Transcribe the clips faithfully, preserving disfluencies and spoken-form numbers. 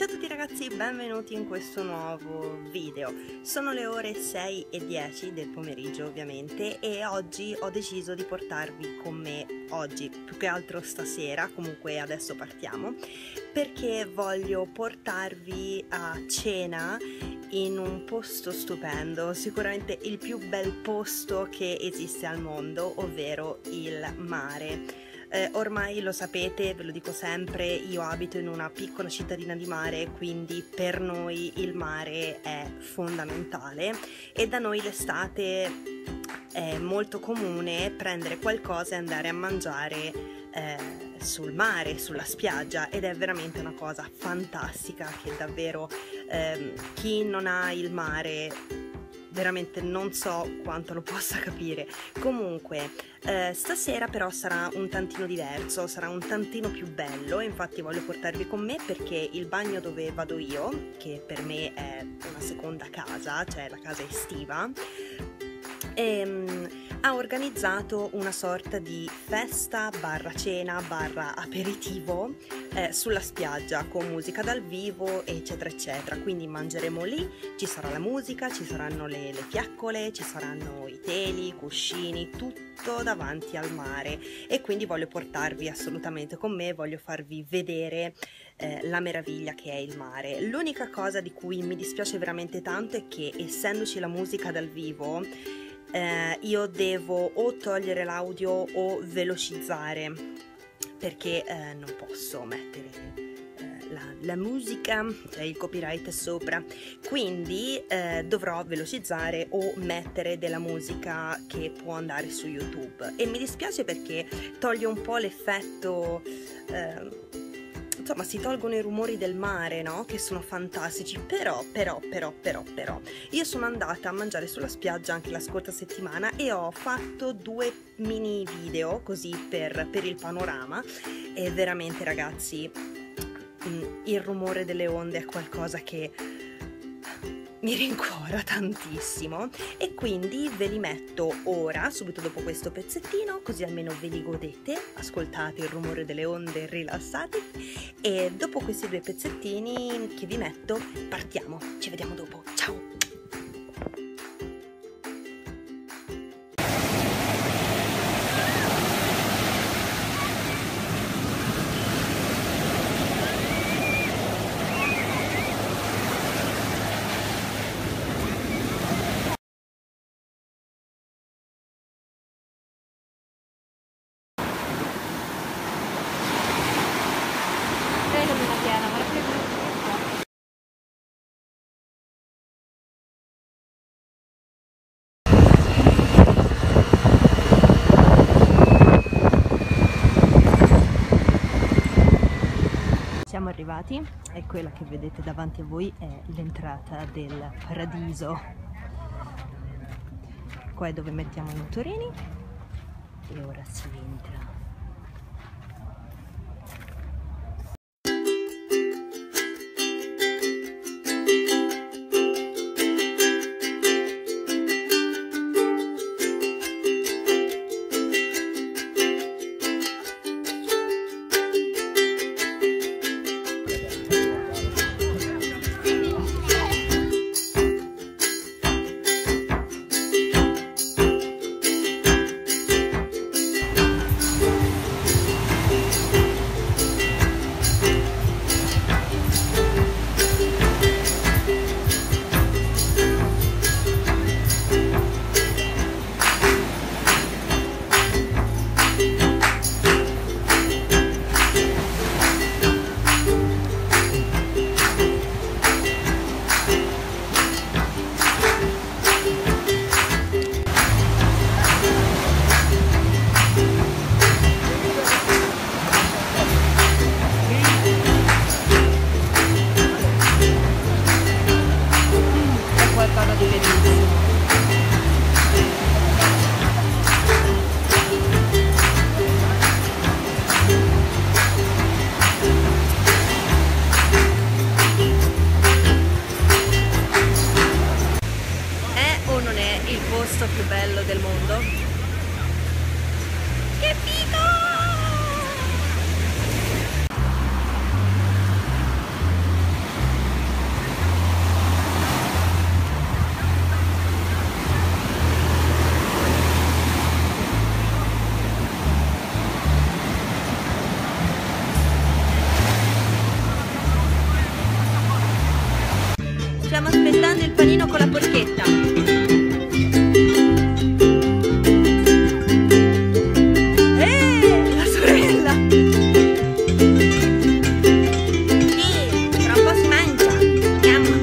Ciao a tutti ragazzi, benvenuti in questo nuovo video. Sono le ore sei e dieci del pomeriggio ovviamente e oggi ho deciso di portarvi con me, oggi più che altro stasera, comunque adesso partiamo, perché voglio portarvi a cena in un posto stupendo, sicuramente il più bel posto che esiste al mondo, ovvero il mare. Eh, ormai lo sapete, ve lo dico sempre, io abito in una piccola cittadina di mare, quindi per noi il mare è fondamentale e da noi l'estate è molto comune prendere qualcosa e andare a mangiare eh, sul mare, sulla spiaggia, ed è veramente una cosa fantastica che davvero eh, chi non ha il mare veramente non so quanto lo possa capire. Comunque eh, stasera però sarà un tantino diverso, sarà un tantino più bello, infatti voglio portarvi con me perché il bagno dove vado io, che per me è una seconda casa, cioè la casa estiva, ehm, ha organizzato una sorta di festa barra cena barra aperitivo eh, sulla spiaggia con musica dal vivo eccetera eccetera, quindi mangeremo lì, ci sarà la musica, ci saranno le, le fiaccole, ci saranno i teli, i cuscini, tutto davanti al mare, e quindi voglio portarvi assolutamente con me, voglio farvi vedere eh, la meraviglia che è il mare. L'unica cosa di cui mi dispiace veramente tanto è che, essendoci la musica dal vivo, Eh, io devo o togliere l'audio o velocizzare, perché eh, non posso mettere eh, la, la musica, cioè il copyright sopra, quindi eh, dovrò velocizzare o mettere della musica che può andare su YouTube, e mi dispiace perché toglie un po' l'effetto eh, insomma, si tolgono i rumori del mare, no? Che sono fantastici, però, però, però, però, però, io sono andata a mangiare sulla spiaggia anche la scorsa settimana e ho fatto due mini video così per, per il panorama, e veramente ragazzi, il rumore delle onde è qualcosa che mi rincuora tantissimo, e quindi ve li metto ora, subito dopo questo pezzettino, così almeno ve li godete, ascoltate il rumore delle onde rilassatevi, e dopo questi due pezzettini che vi metto partiamo, ci vediamo dopo, ciao! Siamo arrivati e quella che vedete davanti a voi è l'entrata del paradiso. Qua è dove mettiamo i motorini e ora si entra. con la porchetta. Eh, la sorella! Sì, tra un po' si mangia. Andiamo.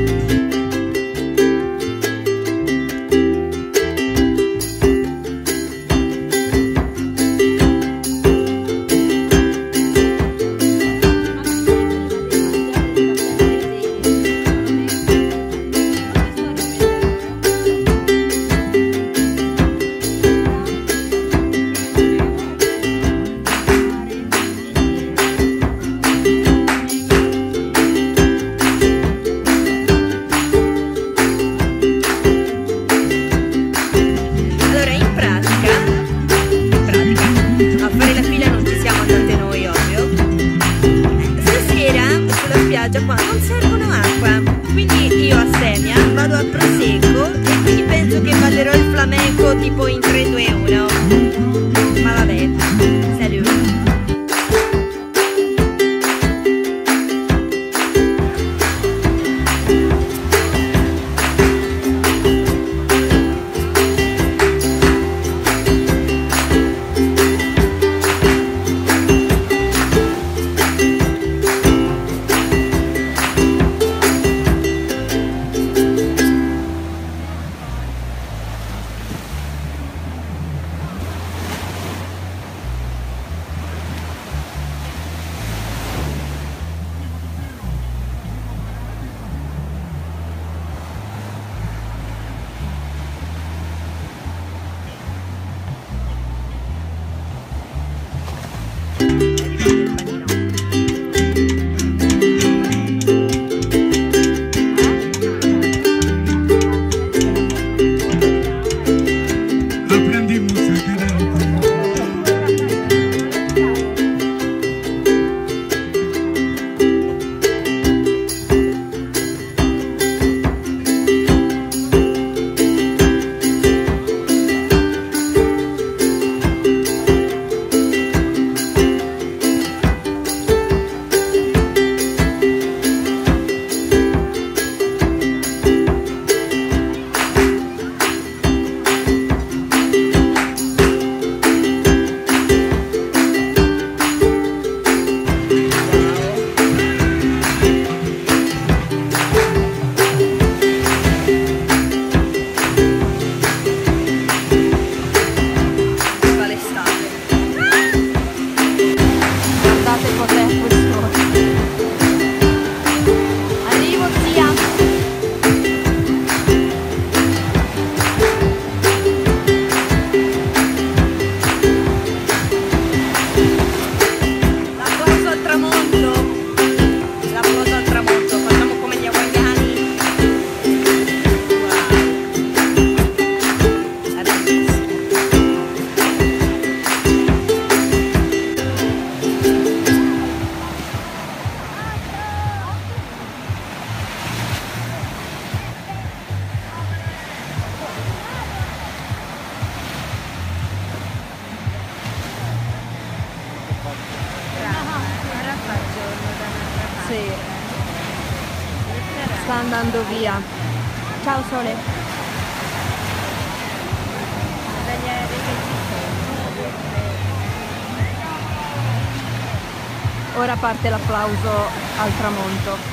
Qua non servono acqua, quindi io a Semia vado a Prosecco e quindi penso che ballerò il flamenco tipo in tre, due, uno. Ma vabbè, salut. Sì. Sta andando via. Ciao Sole. Ora parte l'applauso al tramonto.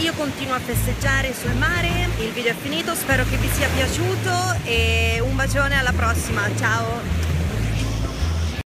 io continuo a festeggiare sul mare, il video è finito, spero che vi sia piaciuto e un bacione, alla prossima, ciao!